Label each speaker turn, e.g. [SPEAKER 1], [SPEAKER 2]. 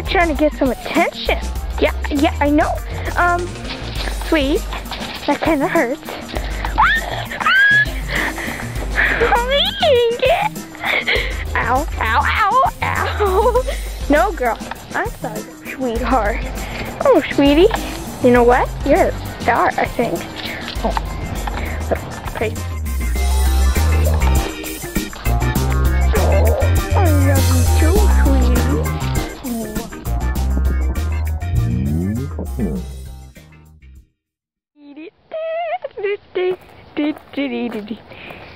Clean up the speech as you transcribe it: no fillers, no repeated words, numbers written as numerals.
[SPEAKER 1] trying to get some attention. Yeah, I know. Sweet. That kind of hurts. I'm eating it. Ow, ow, ow, ow. No, girl. I'm sorry, sweetheart. Oh, sweetie. You know what? You're a star, I think. Oh, crazy. Oh, I love you too, sweetie. Eat it.